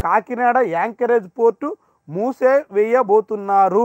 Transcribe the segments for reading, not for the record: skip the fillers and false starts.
Kakinada anchorage port మూసేవేయబోతున్నారు.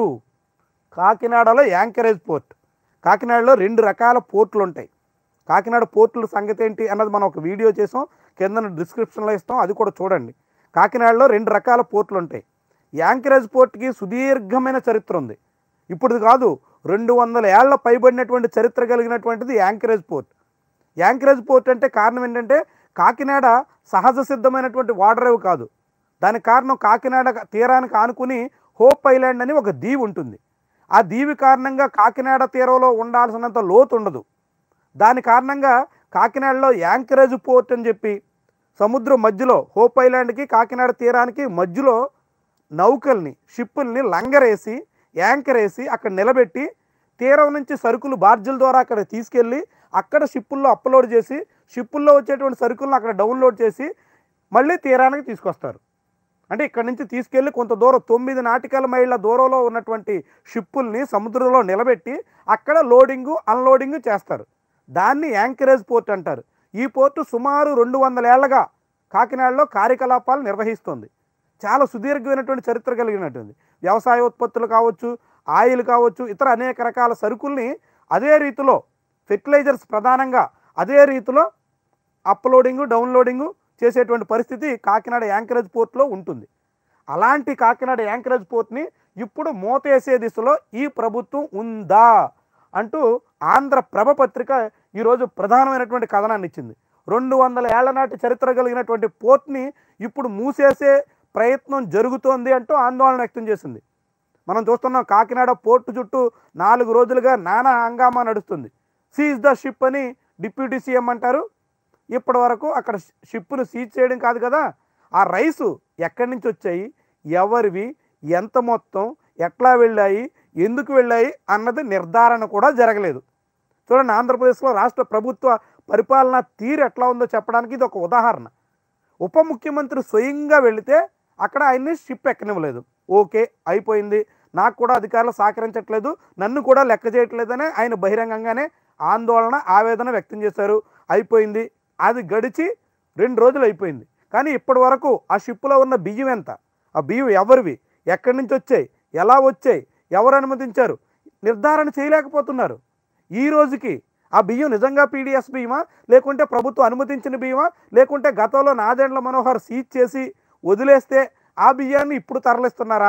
కాకినాడలో anchorage port. కాకినాడలో 2 రకాల పోర్టులు ఉంటాయి. కాకినాడ పోర్టుల సంగతి ఏంటి అన్నది మనం ఒక వీడియో చేసాం, కింద డిస్క్రిప్షన్లో ఇస్తాం, అది కూడా చూడండి. కాకినాడలో 2 రకాల పోర్టులు ఉంటాయి. యాంకరేజ్ పోర్టుకి సుదీర్ఘమైన చరిత్ర ఉంది. ఇప్పుడు కాదు, 200 ఏళ్ల పైబడినటువంటి చరిత్ర కలిగినటువంటిది యాంకరేజ్ పోర్ట్. యాంకరేజ్ పోర్ట్ అంటే కారణం ఏంటంటే కాకినాడ సహజ సిద్ధమైనటువంటి వాటరేవ్ కాదు. దానికి కారణం కాకినాడ తీరానికి ఆనుకుని హోప్ ఐలాండ్ అని ఒక దీవి ఉంటుంది. ఆ దీవి కారణంగా కాకినాడ తీరంలో ఉండాల్సినంత లోతు ఉండదు. దాని కారణంగా కాకినాడలో యాంకరేజ్ పోర్ట్ అని చెప్పి సముద్రం మధ్యలో హోప్ ఐలాండ్కి కాకినాడ తీరానికి మధ్యలో నౌకల్ని షిప్పుల్ని లంగరేసి యాంకర్ వేసి అక్కడ నిలబెట్టి తీరం నుంచి సరుకులు బార్జీల ద్వారా అక్కడ తీసుకెళ్ళి అక్కడ షిప్పుల్లో అప్లోడ్ చేసి షిప్పుల్లో వచ్చేటువంటి సరుకులను అక్కడ డౌన్లోడ్ చేసి మళ్ళీ తీరానికి తీసుకొస్తారు. అంటే ఇక్కడ నుంచి తీసుకెళ్ళి కొంత దూరం 9 నాటికల్ మైళ్ళ దూరంలో ఉన్నటువంటి షిప్పుల్ని సముద్రంలో నిలబెట్టి అక్కడ లోడింగు అన్లోడింగు చేస్తారు. దాన్ని యాంకరేజ్ పోర్ట్ అంటారు. ఈ పోర్టు సుమారు 200 ఏళ్లగా కాకినాడలో కార్యకలాపాలు నిర్వహిస్తుంది. చాలా సుదీర్ఘమైనటువంటి చరిత్ర కలిగినటువంటి వ్యవసాయ ఉత్పత్తులు కావచ్చు, ఆయిల్ కావచ్చు, ఇతర అనేక రకాల సరుకుల్ని అదే రీతిలో ఫెర్టిలైజర్స్ ప్రధానంగా అదే రీతిలో అప్లోడింగు డౌన్లోడింగు చేసేటువంటి పరిస్థితి కాకినాడ యాంకరేజ్ పోర్ట్లో ఉంటుంది. అలాంటి కాకినాడ యాంకరేజ్ పోర్ట్ని ఇప్పుడు మూతేసే దిశలో ఈ ప్రభుత్వం ఉందా అంటూ ఆంధ్రప్రభ పత్రిక ఈరోజు ప్రధానమైనటువంటి కథనాన్ని ఇచ్చింది. 200 ఏళ్ల నాటి చరిత్ర కలిగినటువంటి పోర్ట్ని ఇప్పుడు మూసేసే ప్రయత్నం జరుగుతోంది అంటూ ఆందోళన వ్యక్తం చేసింది. మనం చూస్తున్నాం కాకినాడ పోర్టు చుట్టూ 4 రోజులుగా నానా హంగామా నడుస్తుంది. సీజ్ ద షిప్ అని డిప్యూటీ సీఎం అంటారు. ఇప్పటి వరకు అక్కడ షిప్పును సీజ్ చేయడం కాదు కదా, ఆ రైసు ఎక్కడి నుంచి వచ్చాయి, ఎవరివి, ఎంత మొత్తం, ఎట్లా వెళ్ళాయి, ఎందుకు వెళ్ళాయి అన్నది నిర్ధారణ కూడా జరగలేదు. చూడండి, ఆంధ్రప్రదేశ్లో రాష్ట్ర ప్రభుత్వ పరిపాలన తీరు ఎట్లా ఉందో చెప్పడానికి ఇది ఒక ఉదాహరణ. ఉప ముఖ్యమంత్రి స్వయంగా వెళితే అక్కడ ఆయన్ని షిప్ ఎక్కనివ్వలేదు. ఓకే, అయిపోయింది, నాకు కూడా అధికారులు సహకరించట్లేదు, నన్ను కూడా లెక్క చేయట్లేదని ఆయన బహిరంగంగానే ఆందోళన ఆవేదన వ్యక్తం చేశారు. అయిపోయింది, అది గడిచి 2 రోజులు అయిపోయింది. కానీ ఇప్పటి వరకు ఆ షిప్పులో ఉన్న బియ్యం ఎంత, ఆ బియ్యం ఎవరివి, ఎక్కడి నుంచి వచ్చాయి, ఎలా వచ్చాయి, ఎవరు అనుమతించారు నిర్ధారణ చేయలేకపోతున్నారు. ఈ రోజుకి ఆ బియ్యం నిజంగా పీడిఎస్ బియ్యమా, లేకుంటే ప్రభుత్వం అనుమతించిన బియ్యమా, లేకుంటే గతంలో నాదెండ్ల మనోహర్ సీజ్ చేసి వదిలేస్తే ఆ బియ్యాన్ని ఇప్పుడు తరలిస్తున్నారా?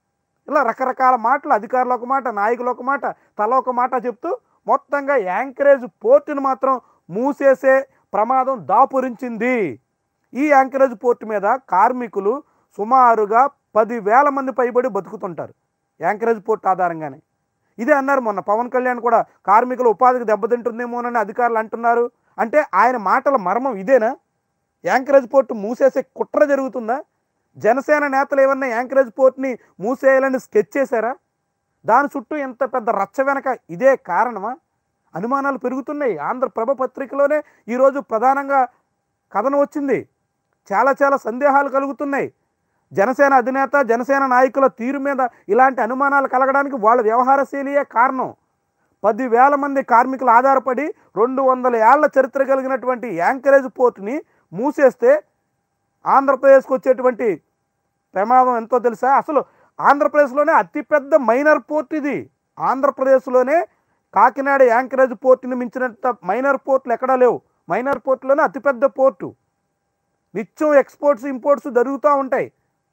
ఇలా రకరకాల మాటలు, అధికారులు ఒక మాట, నాయకులు ఒక మాట, తల ఒక మాట చెప్తూ మొత్తంగా యాంకరేజ్ పోర్టును మాత్రం మూసేసే ప్రమాదం దాపురించింది. ఈ యాంకరేజ్ పోర్టు మీద కార్మికులు సుమారుగా 10,000 మంది పైబడి బతుకుతుంటారు యాంకరేజ్ పోర్టు ఆధారంగానే. ఇదే అన్నారు మొన్న పవన్ కళ్యాణ్ కూడా, కార్మికుల ఉపాధికి దెబ్బతింటుందేమోనని అధికారులు అంటున్నారు. అంటే ఆయన మాటల మర్మం ఇదేనా? యాంకరేజ్ పోర్టు మూసేసే కుట్ర జరుగుతుందా? జనసేన నేతలు ఏమన్నా యాంకరేజ్ పోర్ట్ని మూసేయాలని స్కెచ్ చేశారా? దాని చుట్టూ ఎంత పెద్ద రచ్చ వెనక ఇదే కారణమా? అనుమానాలు పెరుగుతున్నాయి. ఆంధ్రప్రభ పత్రికలోనే ఈరోజు ప్రధానంగా కథనం వచ్చింది. చాలా సందేహాలు కలుగుతున్నాయి. జనసేన అధినేత, జనసేన నాయకుల తీరు మీద ఇలాంటి అనుమానాలు కలగడానికి వాళ్ళ వ్యవహార శైలియే కారణం. 10,000 మంది కార్మికులు ఆధారపడి 200 ఏళ్ల చరిత్ర కలిగినటువంటి యాంకరేజ్ పోర్టుని మూసేస్తే ఆంధ్రప్రదేశ్కి వచ్చేటువంటి ప్రమాదం ఎంతో తెలుసా? అసలు ఆంధ్రప్రదేశ్లోనే అతిపెద్ద మైనర్ పోర్ట్ ఇది. ఆంధ్రప్రదేశ్లోనే కాకినాడ యాంకరేజ్ పోర్టుని మించినంత మైనర్ పోర్టులు ఎక్కడా లేవు. మైనర్ పోర్టులోనే అతిపెద్ద పోర్టు. నిత్యం ఎక్స్పోర్ట్స్ ఇంపోర్ట్స్ జరుగుతూ ఉంటాయి.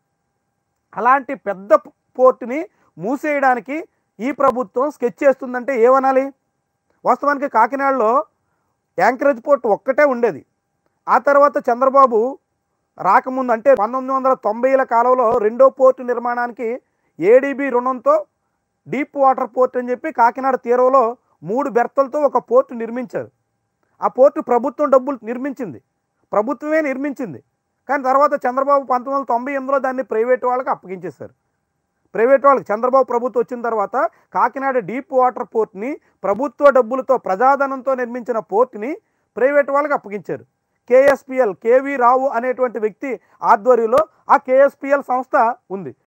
అలాంటి పెద్ద పోర్టుని మూసేయడానికి ఈ ప్రభుత్వం స్కెచ్ చేస్తుందంటే ఏమనాలి? వాస్తవానికి కాకినాడలో యాంకరేజ్ పోర్టు ఒక్కటే ఉండేది. ఆ తర్వాత చంద్రబాబు రాకముందు అంటే 1990ల కాలంలో 2వ పోర్టు నిర్మాణానికి ఏడీబీ రుణంతో డీప్ వాటర్ పోర్ట్ అని చెప్పి కాకినాడ తీరంలో 3 బెర్తలతో ఒక పోర్టు నిర్మించారు. ఆ పోర్టు ప్రభుత్వం డబ్బులు నిర్మించింది, ప్రభుత్వమే నిర్మించింది. కానీ తర్వాత చంద్రబాబు 1998లో దాన్ని ప్రైవేట్ వాళ్ళకి అప్పగించేశారు. ప్రైవేట్ వాళ్ళకి చంద్రబాబు ప్రభుత్వం వచ్చిన తర్వాత కాకినాడ డీప్ వాటర్ పోర్ట్ని ప్రభుత్వ డబ్బులతో ప్రజాధనంతో నిర్మించిన పోర్టుని ప్రైవేట్ వాళ్ళకి అప్పగించారు. కేఎస్పిఎల్ కేవీ రావు అనేటువంటి వ్యక్తి ఆధ్వర్యంలో ఆ కేఎస్పిఎల్ సంస్థ ఉంది.